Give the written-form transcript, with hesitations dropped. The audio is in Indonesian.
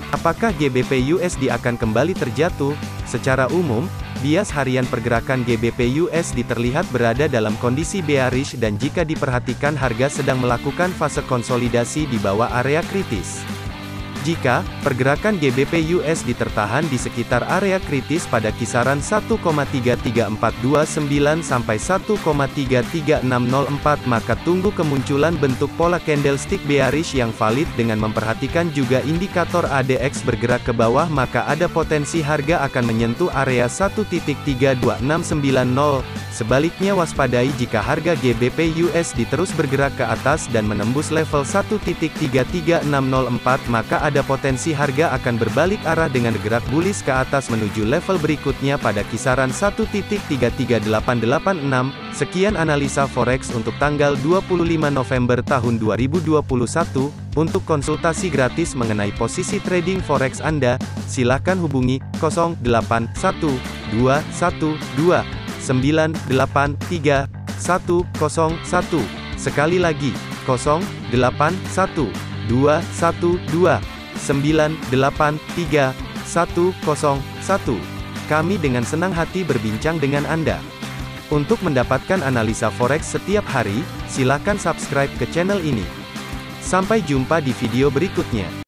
Apakah GBP USD akan kembali terjatuh? Secara umum, bias harian pergerakan GBP USD terlihat berada dalam kondisi bearish dan jika diperhatikan harga sedang melakukan fase konsolidasi di bawah area kritis. Jika pergerakan GBP USD tertahan di sekitar area kritis pada kisaran 1,33429 sampai 1,33604, maka tunggu kemunculan bentuk pola candlestick bearish yang valid dengan memperhatikan juga indikator ADX bergerak ke bawah, maka ada potensi harga akan menyentuh area 1.32690. Sebaliknya waspadai jika harga GBP USD terus bergerak ke atas dan menembus level 1.33604, maka ada potensi harga akan berbalik arah dengan gerak bullish ke atas menuju level berikutnya pada kisaran 1.33886. Sekian analisa forex untuk tanggal 25 November tahun 2021. Untuk konsultasi gratis mengenai posisi trading forex Anda, silakan hubungi 081212983101. Sekali lagi, 081212983101. Kami dengan senang hati berbincang dengan Anda. Untuk mendapatkan analisa forex setiap hari, silakan subscribe ke channel ini. Sampai jumpa di video berikutnya.